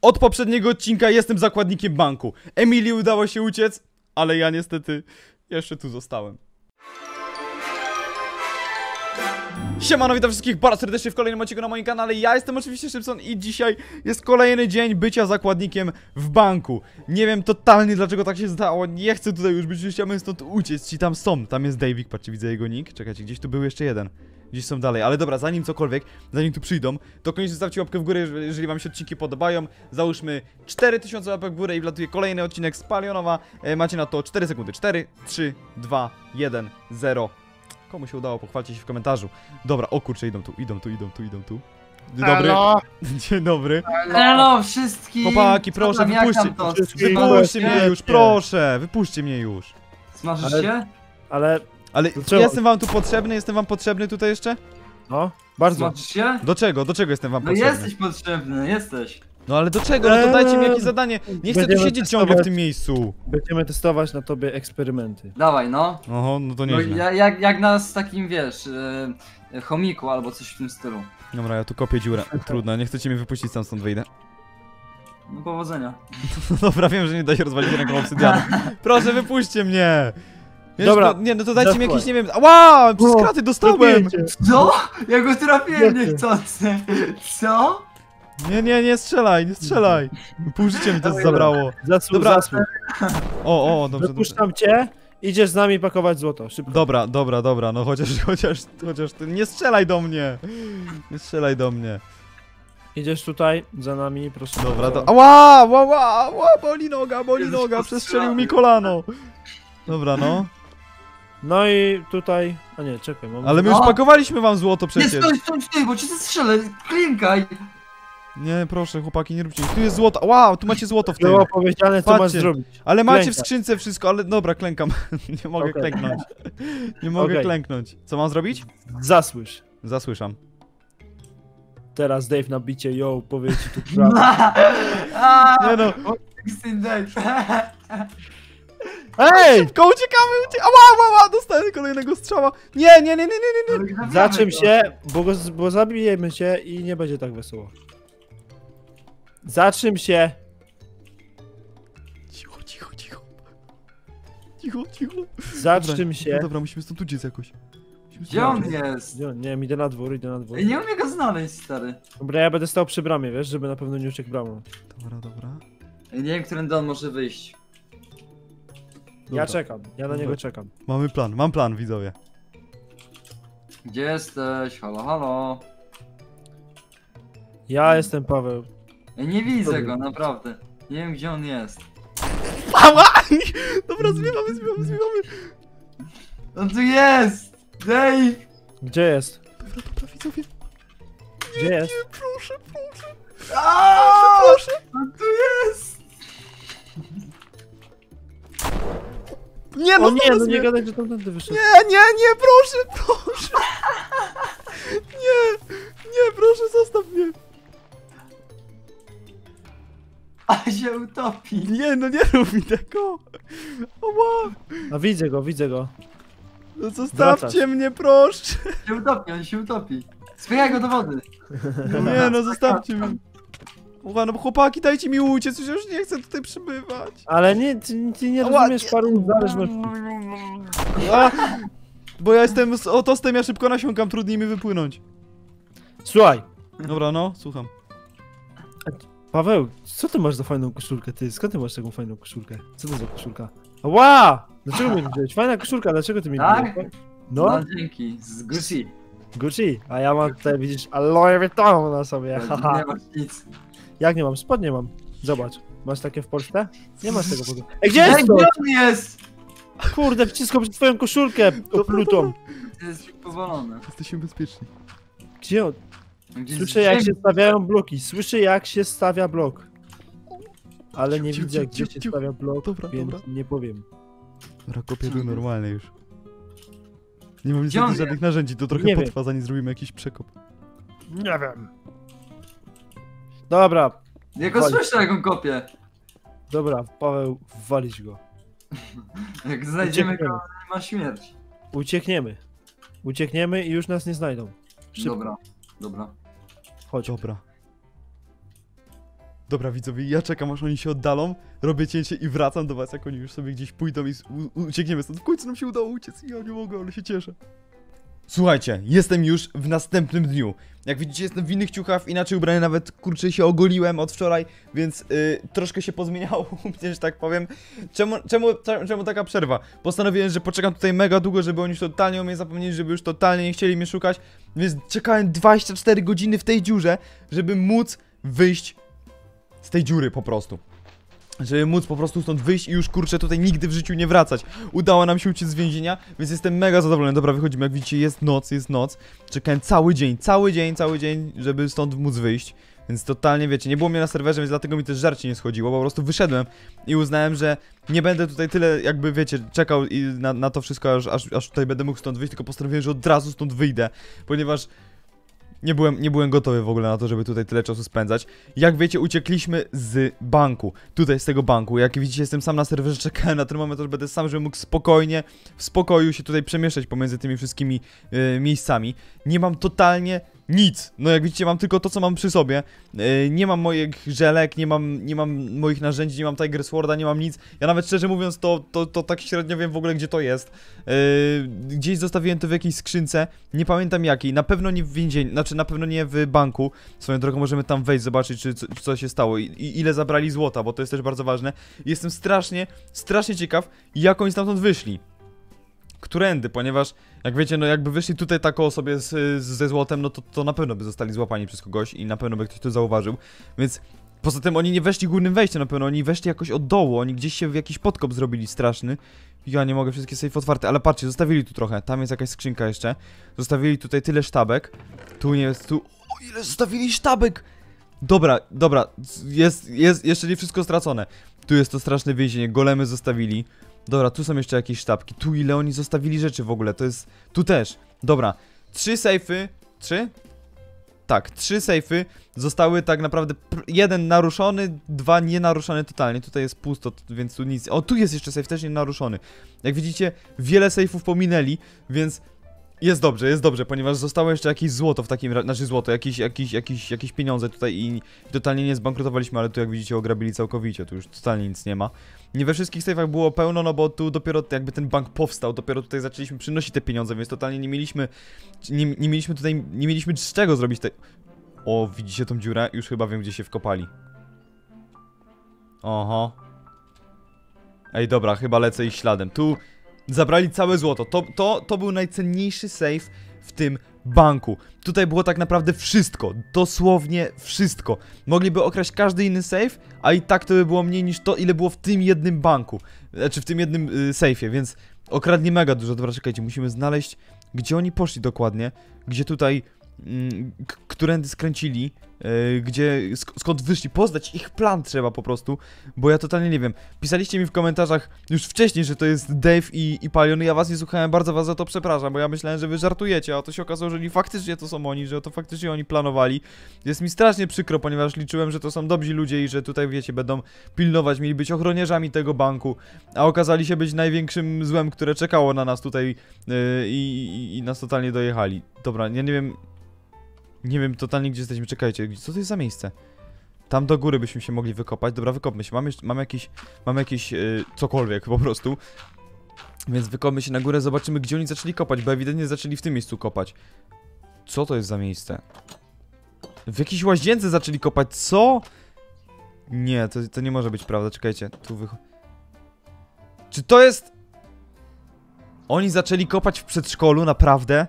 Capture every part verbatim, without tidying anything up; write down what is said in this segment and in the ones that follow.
Od poprzedniego odcinka jestem zakładnikiem banku. Emilii udało się uciec, ale ja niestety jeszcze tu zostałem. Siemano, witam wszystkich bardzo serdecznie w kolejnym odcinku na moim kanale. Ja jestem oczywiście Szybson i dzisiaj jest kolejny dzień bycia zakładnikiem w banku. Nie wiem totalnie dlaczego tak się stało, nie chcę tutaj już być, chciałbym stąd uciec. Ci tam są, tam jest Davik, patrzcie, widzę jego nick. Czekajcie, gdzieś tu był jeszcze jeden. Gdzieś są dalej, ale dobra, zanim cokolwiek, zanim tu przyjdą, to koniecznie zostawcie łapkę w górę, jeżeli wam się odcinki podobają. Załóżmy cztery tysiące łapek w górę i wlatuje kolejny odcinek z Palionowa. e, Macie na to cztery sekundy, cztery, trzy, dwa, jeden, zero. Komu się udało, pochwalcie się w komentarzu. Dobra, o kurczę, idą tu, idą tu, idą tu, idą tu. Dzień dobry. Hello. Dzień dobry. Hello wszystkim! Chłopaki, proszę, tam, jak wypuśćcie, tam to? wypuśćcie mnie już, proszę, wypuśćcie mnie już. Smażysz Ale- się? Ale, Ale Dlaczego? jestem wam tu potrzebny, jestem wam potrzebny tutaj jeszcze? no, bardzo. Smażysz się? Do czego, do czego jestem wam No potrzebny? jesteś potrzebny, jesteś. No ale do czego? No to dajcie mi jakieś zadanie. Nie chcę tu Będziemy siedzieć ciągle w testować. tym miejscu. Będziemy testować na tobie eksperymenty. Dawaj no. Oho, no to no nieźle. ja, jak, jak nas takim wiesz, yy, chomiku albo coś w tym stylu. Dobra, ja tu kopię dziurę. Trudno, nie chcecie mnie wypuścić, sam stąd wyjdę. No powodzenia. Dobra, wiem, że nie da się rozwalić ręką obsydianu. Proszę, wypuśćcie mnie! Wiesz, Dobra, no, nie, no to dajcie mi zasłuchaj. jakieś, nie wiem... Ała! Przez O, kraty dostałem! Co? Ja go trafiłem Nie. niechcący. Co? Nie, nie, nie strzelaj, nie strzelaj! Pół życia mi to Dawaj, zabrało. Zasłuch, Dobra. zasłuch. O, o, dobrze, dobrze. Dopuszczam cię, idziesz z nami pakować złoto, szybko. Dobra, dobra, dobra, no chociaż, chociaż, chociaż ty nie strzelaj do mnie! Nie strzelaj do mnie. Idziesz tutaj, za nami, proszę Dobra, bardzo. to... Ała! Ała! Ała! Boli noga, boli Jesteś noga, postrzelony. przestrzelił mi kolano. Dobra, no. No i tutaj, a nie, czekaj, mam... Ale my już No. pakowaliśmy wam złoto Nie przecież. stoi, stoi, stoi, bo cię zestrzelę. Klinkaj. Nie, proszę, chłopaki, nie róbcie. Tu jest złoto. Wow, tu macie złoto w tym. Było powiedziane, co masz Patrzcie. zrobić. Ale macie w Klękaj. skrzynce wszystko, ale dobra, klękam. Nie mogę Okej. klęknąć. Nie mogę Okej. klęknąć. Co mam zrobić? Zasłysz. Zasłyszam. Teraz Dave na bicie, yo, powie ci tu prawdę. Nie no. sixteen days. Ej! Szybko uciekamy, uciekamy. Ała, ała, ała, dostałem kolejnego strzała. Nie, nie, nie, nie, nie, nie. nie. Zaczym się, bo, go, bo zabijemy cię i nie będzie tak wesoło. Zaczym się. Cicho, cicho, cicho. Cicho, cicho. Zaczym No się. dobra, musimy stąd uciec jakoś. Musimy Gdzie on stąd uciec. jest? Nie, nie wiem, idę na dwór, idę na dwór. Ej, nie umiem go znaleźć, stary. Dobra, ja będę stał przy bramie, wiesz, żeby na pewno nie uciekł bramą. Dobra, dobra. Ej, nie wiem, którędy on może wyjść. Ja Dobra. czekam, ja na Dobra. niego czekam. Mamy plan, mam plan, widzowie. Gdzie jesteś? Halo, halo. Ja jestem Paweł. Ej, nie widzę Dobra. go, naprawdę. Nie wiem, gdzie on jest. Ała! Dobra, zbiewamy, zbiewamy, zbiewamy. On tu jest! Dave! Gdzie jest? Dobra, dobra, widzowie. Gdzie jest? Nie, proszę, proszę. Aaaa! Proszę. On tu jest! Nie, no, O nie, znalazł no mnie. nie gadaj, że tamtędy wyszedł. Nie, nie, nie, proszę, proszę. Nie, nie, proszę, zostaw mnie. A się utopi. Nie, no nie rób mi tego. Oła, A widzę go, widzę go. no zostawcie Wracasz. mnie, proszę. Się utopi, on się utopi. Spychaj go do wody. Nie, no zostawcie mnie. Uwa, no chłopaki, dajcie mi uciec, już już nie chcę tutaj przybywać. Ale nie, ty, ty nie Ała, rozumiesz paru zależności. A, bo ja jestem z otostem, ja szybko nasiąkam, trudniej mi wypłynąć. Słuchaj, Dobra, no, słucham. Paweł, co ty masz za fajną koszulkę, ty? Skąd ty masz taką fajną koszulkę? Co to za koszulka? Ła! Dlaczego mnie nie wziąłeś? Fajna koszulka, dlaczego ty mnie nie Tak? wziąłeś? No, No, dzięki. Z Gucci. Gucci, a ja mam tutaj, widzisz, Aloe Vuitton na sobie, haha. Nie masz nic. Jak nie mam? Spodnie mam. Zobacz, masz takie w Polsce? Nie masz tego w ogóle. Ej, gdzie Ej, jest to? gdzie on jest? Kurde, wciskam przed twoją koszulkę oplutą. Ty jesteś powalony. Jesteśmy bezpieczni. Gdzie on? Gdzieś Słyszę z jak ziemi. się stawiają bloki, słyszę jak się stawia blok. Ale nie Ciu, widzę ciu, gdzie ciu, się ciu. stawia blok, Dobra, więc dobra. nie powiem. Dobra, kopię tu normalnie już. Nie mam Gdzie niestety on żadnych narzędzi, to trochę Nie wiem. potrwa, zanim zrobimy jakiś przekop. Nie wiem. Dobra, Ja go Wali. słyszę, jak on kopie. dobra, Paweł, walić go. Jak znajdziemy Uciekniemy. go, ma śmierć. Uciekniemy. Uciekniemy i już nas nie znajdą. Szybko, Dobra, dobra. chodź. Dobra. Dobra, widzowie, ja czekam, aż oni się oddalą, robię cięcie i wracam do was, jak oni już sobie gdzieś pójdą i s- u- uciekniemy stąd. W końcu nam się udało uciec, ja nie mogę, ale się cieszę. Słuchajcie, jestem już w następnym dniu. Jak widzicie, jestem w innych ciuchach, inaczej ubrany, nawet kurczę się ogoliłem od wczoraj, więc yy, troszkę się pozmieniało u mnie, że tak powiem. Czemu, czemu, czemu taka przerwa? Postanowiłem, że poczekam tutaj mega długo, żeby oni już totalnie o mnie zapomnieli, żeby już totalnie nie chcieli mnie szukać, więc czekałem dwadzieścia cztery godziny w tej dziurze, żeby móc wyjść z tej dziury po prostu. Żeby móc po prostu stąd wyjść i już kurczę tutaj nigdy w życiu nie wracać. Udało nam się uciec z więzienia, więc jestem mega zadowolony. Dobra, wychodzimy, jak widzicie jest noc, jest noc. Czekałem cały dzień, cały dzień, cały dzień, żeby stąd móc wyjść. Więc totalnie wiecie, nie było mnie na serwerze, więc dlatego mi też żarcie nie schodziło. Po prostu wyszedłem i uznałem, że nie będę tutaj tyle jakby wiecie, czekał i na, na to wszystko, aż, aż, aż tutaj będę mógł stąd wyjść, tylko postanowiłem, że od razu stąd wyjdę. Ponieważ Nie byłem, nie byłem gotowy w ogóle na to, żeby tutaj tyle czasu spędzać. Jak wiecie, uciekliśmy z banku. Tutaj z tego banku. Jak widzicie, jestem sam na serwerze, czekałem na ten moment, aż będę sam, żebym mógł spokojnie, w spokoju się tutaj przemieszczać pomiędzy tymi wszystkimi yy, miejscami. Nie mam totalnie nic. No jak widzicie, mam tylko to, co mam przy sobie. Yy, nie mam moich żelek, nie mam, nie mam moich narzędzi, nie mam Tiger Sworda, nie mam nic. Ja nawet szczerze mówiąc, to, to, to tak średnio wiem w ogóle, gdzie to jest. Yy, gdzieś zostawiłem to w jakiejś skrzynce. Nie pamiętam jakiej. Na pewno nie w więzieniu, znaczy na pewno nie w banku. Swoją drogą możemy tam wejść, zobaczyć, czy, czy co się stało i, i ile zabrali złota, bo to jest też bardzo ważne. I jestem strasznie, strasznie ciekaw, jak oni stamtąd wyszli. Którędy, ponieważ jak wiecie, no jakby wyszli tutaj tako sobie z, z, ze złotem, no to, to na pewno by zostali złapani przez kogoś i na pewno by ktoś to zauważył, więc poza tym oni nie weszli górnym wejściem na pewno, oni weszli jakoś od dołu, oni gdzieś się w jakiś podkop zrobili straszny. Ja nie mogę, wszystkie safe otwarte, ale patrzcie, zostawili tu trochę, tam jest jakaś skrzynka jeszcze, zostawili tutaj tyle sztabek, tu nie jest, tu, o ile zostawili sztabek! Dobra, dobra, jest, jest jeszcze nie wszystko stracone, tu jest to straszne więzienie, golemy zostawili. Dobra, tu są jeszcze jakieś sztabki. Tu ile oni zostawili rzeczy w ogóle, to jest... Tu też. Dobra, trzy sejfy... Trzy? Tak, trzy sejfy zostały tak naprawdę... Jeden naruszony, dwa nienaruszone totalnie. Tutaj jest pusto, więc tu nic... O, tu jest jeszcze sejf, też nie naruszony. Jak widzicie, wiele sejfów pominęli, więc... Jest dobrze, jest dobrze, ponieważ zostało jeszcze jakieś złoto w takim razie, znaczy złoto, jakieś, jakieś, jakieś, jakieś pieniądze tutaj i totalnie nie zbankrutowaliśmy, ale tu jak widzicie ograbili całkowicie, tu już totalnie nic nie ma. Nie we wszystkich sejfach było pełno, no bo tu dopiero jakby ten bank powstał, dopiero tutaj zaczęliśmy przynosić te pieniądze, więc totalnie nie mieliśmy, nie, nie mieliśmy tutaj, nie mieliśmy z czego zrobić te... O, widzicie tą dziurę? Już chyba wiem, gdzie się wkopali. Oho. Ej, dobra, chyba lecę ich śladem, tu... Zabrali całe złoto, to, to, to był najcenniejszy safe w tym banku. Tutaj było tak naprawdę wszystko, dosłownie wszystko. Mogliby okraść każdy inny safe, a i tak to by było mniej niż to, ile było w tym jednym banku. Znaczy w tym jednym y, sejfie, więc okradnie mega dużo. Dobra, czekajcie, musimy znaleźć, gdzie oni poszli dokładnie, gdzie tutaj, y, którędy skręcili, y, gdzie, sk skąd wyszli, poznać ich plan trzeba po prostu, bo ja totalnie nie wiem. Pisaliście mi w komentarzach już wcześniej, że to jest Dave i, i Palion, ja was nie słuchałem, bardzo was za to przepraszam, bo ja myślałem, że wy żartujecie, a to się okazało, że nie, faktycznie to są oni, że to faktycznie oni planowali. Jest mi strasznie przykro, ponieważ liczyłem, że to są dobrzy ludzie i że tutaj, wiecie, będą pilnować, mieli być ochroniarzami tego banku, a okazali się być największym złem, które czekało na nas tutaj yy, i, i nas totalnie dojechali. Dobra, ja nie wiem... Nie wiem totalnie, gdzie jesteśmy, czekajcie, co to jest za miejsce? Tam do góry byśmy się mogli wykopać, dobra, wykopmy się, mamy, mamy jakiś, mamy jakiś yy, cokolwiek po prostu. Więc wykopmy się na górę, zobaczymy, gdzie oni zaczęli kopać, bo ewidentnie zaczęli w tym miejscu kopać. Co to jest za miejsce? W jakiejś łazience zaczęli kopać, co? Nie, to, to nie może być prawda, czekajcie, tu wycho... Czy to jest... Oni zaczęli kopać w przedszkolu, naprawdę?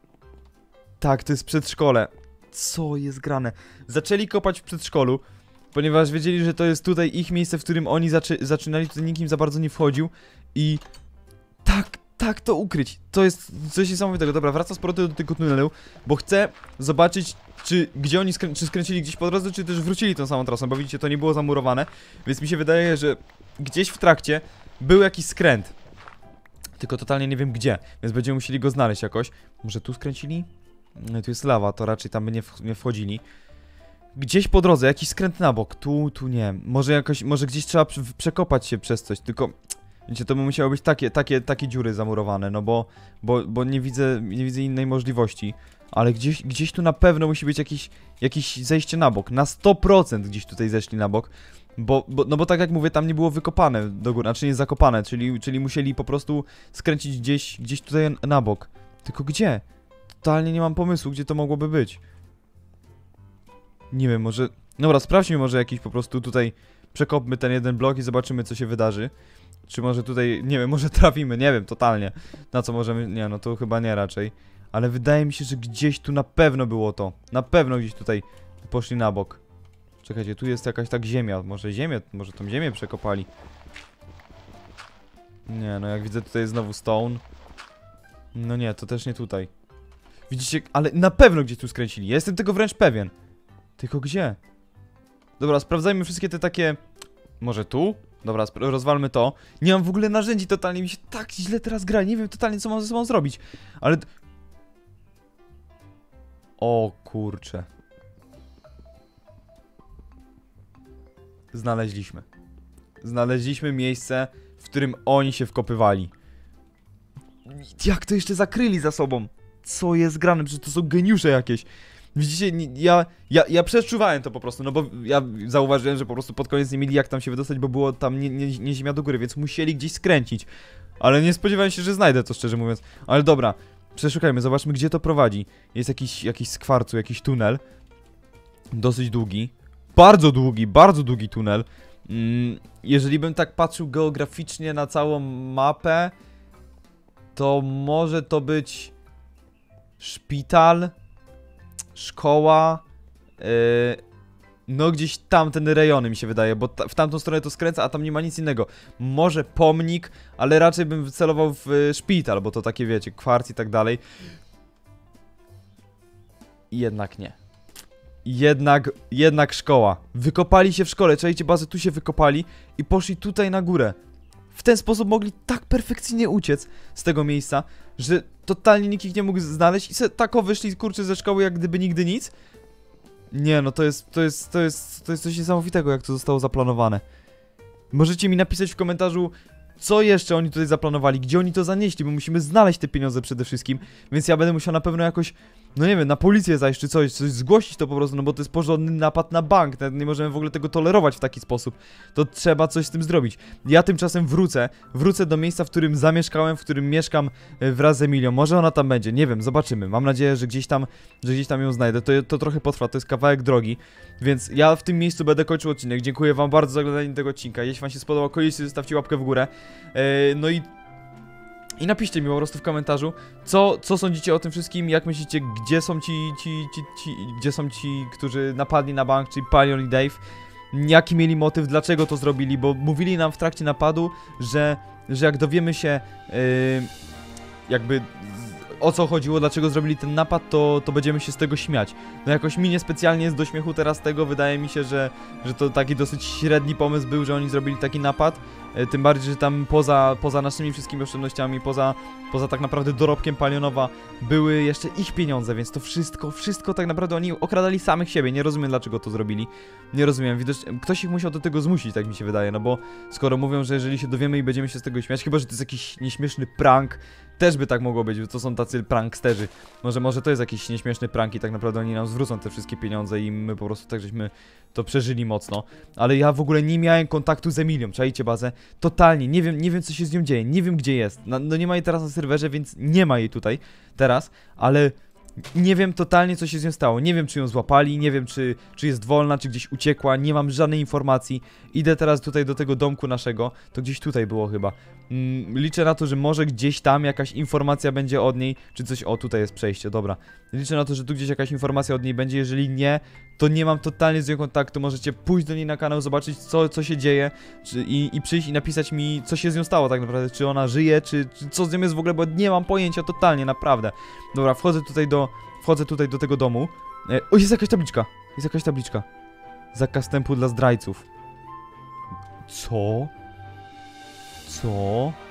Tak, to jest przedszkole. Co jest grane? Zaczęli kopać w przedszkolu, ponieważ wiedzieli, że to jest tutaj ich miejsce, w którym oni zaczy zaczynali, tutaj nikt im za bardzo nie wchodził i tak, tak to ukryć. To jest coś niesamowitego. Dobra, wracam z powrotem do tego tunelu, bo chcę zobaczyć, czy gdzie oni skrę czy skręcili gdzieś po drodze, czy też wrócili tą samą trasą, bo widzicie, to nie było zamurowane, więc mi się wydaje, że gdzieś w trakcie był jakiś skręt. Tylko totalnie nie wiem gdzie, więc będziemy musieli go znaleźć jakoś. Może tu skręcili? No, tu jest lawa, to raczej tam by nie, w nie wchodzili. Gdzieś po drodze, jakiś skręt na bok, tu, tu nie. Może jakoś, może gdzieś trzeba przekopać się przez coś, tylko... Wiecie, to by musiały być takie, takie, takie dziury zamurowane, no bo... Bo, bo nie widzę, nie widzę innej możliwości. Ale gdzieś, gdzieś tu na pewno musi być jakieś, jakieś zejście na bok. Na sto procent gdzieś tutaj zeszli na bok. Bo, bo, no bo tak jak mówię, tam nie było wykopane do góry, znaczy nie zakopane, czyli, czyli musieli po prostu skręcić gdzieś, gdzieś tutaj na bok. Tylko gdzie? Totalnie nie mam pomysłu, gdzie to mogłoby być. Nie wiem, może... Dobra, sprawdźmy może jakiś po prostu tutaj... Przekopmy ten jeden blok i zobaczymy, co się wydarzy. Czy może tutaj, nie wiem, może trafimy, nie wiem, totalnie. Na co możemy, nie no, to chyba nie raczej. Ale wydaje mi się, że gdzieś tu na pewno było to. Na pewno gdzieś tutaj poszli na bok. Czekajcie, tu jest jakaś tak ziemia. Może ziemię, może tą ziemię przekopali. Nie, no jak widzę, tutaj jest znowu stone. No nie, to też nie tutaj. Widzicie, ale na pewno gdzieś tu skręcili. Ja jestem tego wręcz pewien. Tylko gdzie? Dobra, sprawdzajmy wszystkie te takie... Może tu? Dobra, rozwalmy to. Nie mam w ogóle narzędzi totalnie, mi się tak źle teraz gra. Nie wiem totalnie, co mam ze sobą zrobić. Ale... O kurczę. Znaleźliśmy. Znaleźliśmy miejsce, w którym oni się wkopywali. Jak to jeszcze zakryli za sobą? Co jest grane? Przecież to są geniusze jakieś. Widzicie, ja, ja, ja przeczuwałem to po prostu, no bo ja zauważyłem, że po prostu pod koniec nie mieli jak tam się wydostać, bo było tam nie, nie, nie ziemia do góry, więc musieli gdzieś skręcić. Ale nie spodziewałem się, że znajdę to, szczerze mówiąc. Ale dobra, przeszukajmy, zobaczmy, gdzie to prowadzi. Jest jakiś, jakiś z kwarcu, jakiś tunel. Dosyć długi. Bardzo długi, bardzo długi tunel. Mm, jeżeli bym tak patrzył geograficznie na całą mapę, to może to być szpital, szkoła, yy, no gdzieś tamten rejony mi się wydaje, bo ta, w tamtą stronę to skręca, a tam nie ma nic innego. Może pomnik, ale raczej bym wycelował w y, szpital, bo to takie wiecie, kwarc i tak dalej. Jednak nie. Jednak, jednak szkoła. Wykopali się w szkole, czajcie bazę, tu się wykopali i poszli tutaj na górę. W ten sposób mogli tak perfekcyjnie uciec z tego miejsca, że totalnie nikt ich nie mógł znaleźć i se tako wyszli, kurczę, ze szkoły jak gdyby nigdy nic. Nie, no to jest, to jest, to jest, to jest coś niesamowitego, jak to zostało zaplanowane. Możecie mi napisać w komentarzu, co jeszcze oni tutaj zaplanowali, gdzie oni to zanieśli, bo musimy znaleźć te pieniądze przede wszystkim, więc ja będę musiał na pewno jakoś, no nie wiem, na policję zajść czy coś, coś zgłosić to po prostu, no bo to jest porządny napad na bank, nie możemy w ogóle tego tolerować w taki sposób, to trzeba coś z tym zrobić. Ja tymczasem wrócę, wrócę do miejsca, w którym zamieszkałem, w którym mieszkam wraz z Emilią, może ona tam będzie, nie wiem, zobaczymy, mam nadzieję, że gdzieś tam, że gdzieś tam ją znajdę, to, to trochę potrwa, to jest kawałek drogi, więc ja w tym miejscu będę kończył odcinek, dziękuję wam bardzo za oglądanie tego odcinka, jeśli wam się spodobał, koniecznie zostawcie łapkę w górę, yy, no i I napiszcie mi po prostu w komentarzu, co, co sądzicie o tym wszystkim, jak myślicie, gdzie są ci, ci, ci, ci, gdzie są ci, którzy napadli na bank, czyli Palion i Dave, jaki mieli motyw, dlaczego to zrobili, bo mówili nam w trakcie napadu, że, że jak dowiemy się, yy, jakby o co chodziło, dlaczego zrobili ten napad, to, to będziemy się z tego śmiać. No jakoś mi niespecjalnie jest do śmiechu teraz tego, wydaje mi się, że, że to taki dosyć średni pomysł był, że oni zrobili taki napad. Tym bardziej, że tam poza, poza naszymi wszystkimi oszczędnościami, poza, poza tak naprawdę dorobkiem Palionowa były jeszcze ich pieniądze, więc to wszystko, wszystko tak naprawdę oni okradali samych siebie. Nie rozumiem, dlaczego to zrobili. Nie rozumiem, widocznie ktoś ich musiał do tego zmusić, tak mi się wydaje, no bo skoro mówią, że jeżeli się dowiemy i będziemy się z tego śmiać, chyba że to jest jakiś nieśmieszny prank, też by tak mogło być, bo to są tacy pranksterzy. Może, może to jest jakiś nieśmieszny prank i tak naprawdę oni nam zwrócą te wszystkie pieniądze i my po prostu tak żeśmy to przeżyli mocno. Ale ja w ogóle nie miałem kontaktu z Emilią, czajcie bazę? Totalnie, nie wiem, nie wiem co się z nią dzieje, nie wiem gdzie jest. No, no nie ma jej teraz na serwerze, więc nie ma jej tutaj teraz, ale nie wiem totalnie co się z nią stało. Nie wiem czy ją złapali, nie wiem czy, czy jest wolna, czy gdzieś uciekła, nie mam żadnej informacji. Idę teraz tutaj do tego domku naszego, to gdzieś tutaj było chyba. Mm, liczę na to, że może gdzieś tam jakaś informacja będzie od niej, czy coś, o tutaj jest przejście, dobra. Liczę na to, że tu gdzieś jakaś informacja od niej będzie, jeżeli nie, to nie mam totalnie z nią kontaktu, możecie pójść do niej na kanał, zobaczyć co, co się dzieje czy, i, i przyjść i napisać mi co się z nią stało tak naprawdę, czy ona żyje, czy, czy co z nią jest w ogóle, bo nie mam pojęcia totalnie, naprawdę. Dobra, wchodzę tutaj do, wchodzę tutaj do tego domu. E, o, jest jakaś tabliczka, jest jakaś tabliczka. Zakaz wstępu dla zdrajców. Co? Co?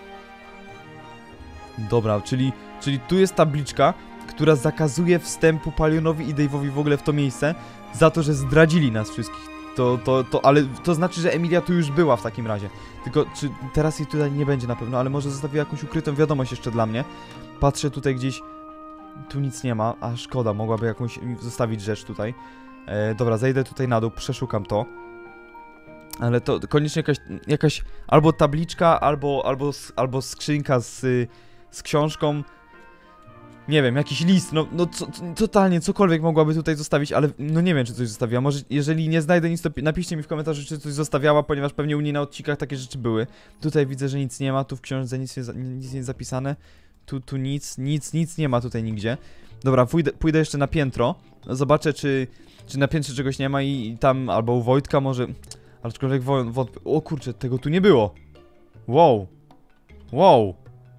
Dobra, czyli, czyli tu jest tabliczka, która zakazuje wstępu Palionowi i Dave'owi w ogóle w to miejsce za to, że zdradzili nas wszystkich. To, to, to, ale to znaczy, że Emilia tu już była w takim razie. Tylko, czy teraz jej tutaj nie będzie na pewno, ale może zostawiła jakąś ukrytą wiadomość jeszcze dla mnie. Patrzę tutaj gdzieś, tu nic nie ma, a szkoda, mogłaby jakąś zostawić rzecz tutaj. E, dobra, zejdę tutaj na dół, przeszukam to. Ale to koniecznie jakaś, jakaś albo tabliczka, albo, albo, albo skrzynka z, z książką. Nie wiem, jakiś list, no, no co, totalnie cokolwiek mogłaby tutaj zostawić, ale no nie wiem, czy coś zostawiła. Może jeżeli nie znajdę nic, to napiszcie mi w komentarzu, czy coś zostawiała, ponieważ pewnie u niej na odcinkach takie rzeczy były. Tutaj widzę, że nic nie ma, tu w książce nic nie, nic nie jest zapisane. Tu, tu nic, nic, nic nie ma tutaj nigdzie. Dobra, pójdę, pójdę jeszcze na piętro. Zobaczę, czy, czy na piętrze czegoś nie ma i, i tam, albo u Wojtka może... Aczkolwiek wątpię... O kurczę, tego tu nie było. Wow. Wow.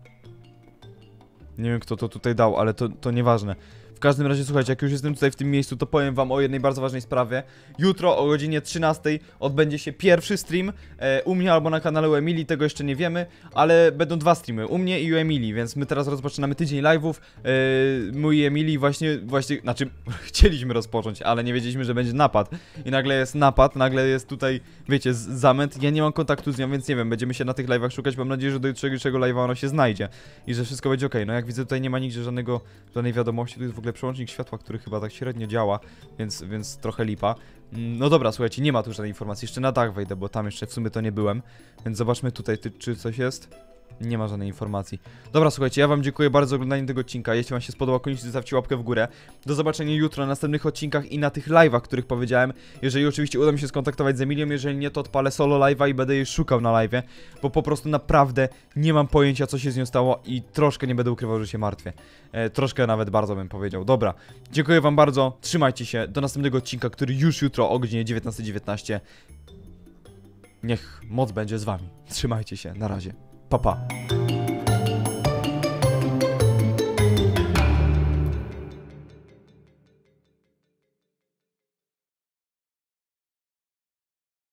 Nie wiem, kto to tutaj dał, ale to, to nieważne. W każdym razie, słuchajcie, jak już jestem tutaj w tym miejscu, to powiem wam o jednej bardzo ważnej sprawie. Jutro o godzinie trzynastej odbędzie się pierwszy stream e, u mnie albo na kanale u Emilii, tego jeszcze nie wiemy, ale będą dwa streamy, u mnie i u Emilii, więc my teraz rozpoczynamy tydzień live'ów. E, mój i Emilii właśnie, właśnie, znaczy chcieliśmy rozpocząć, ale nie wiedzieliśmy, że będzie napad. I nagle jest napad, nagle jest tutaj, wiecie, zamęt. Ja nie mam kontaktu z nią, więc nie wiem, będziemy się na tych live'ach szukać. Mam nadzieję, że do jutrzejszego live'a ono się znajdzie i że wszystko będzie ok. No jak widzę, tutaj nie ma nigdzie żadnego, żadnej wiadomości, tu jest w ogóle przełącznik światła, który chyba tak średnio działa, więc, więc trochę lipa. No dobra, słuchajcie, nie ma tu żadnej informacji. Jeszcze na dach wejdę, bo tam jeszcze w sumie to nie byłem. Więc zobaczmy tutaj, ty, czy coś jest. Nie ma żadnej informacji. Dobra, słuchajcie, ja wam dziękuję bardzo za oglądanie tego odcinka. Jeśli wam się spodobał, koniecznie zostawcie łapkę w górę. Do zobaczenia jutro na następnych odcinkach i na tych live'ach, których powiedziałem. Jeżeli oczywiście uda mi się skontaktować z Emilią, jeżeli nie, to odpalę solo live'a i będę jej szukał na live'ie, bo po prostu naprawdę nie mam pojęcia, co się z nią stało i troszkę nie będę ukrywał, że się martwię. E, troszkę nawet bardzo bym powiedział. Dobra, dziękuję wam bardzo, trzymajcie się, do następnego odcinka, który już jutro o godzinie dziewiętnastej dziewiętnaście. Niech moc będzie z wami. Trzymajcie się, na razie. Pa, pa.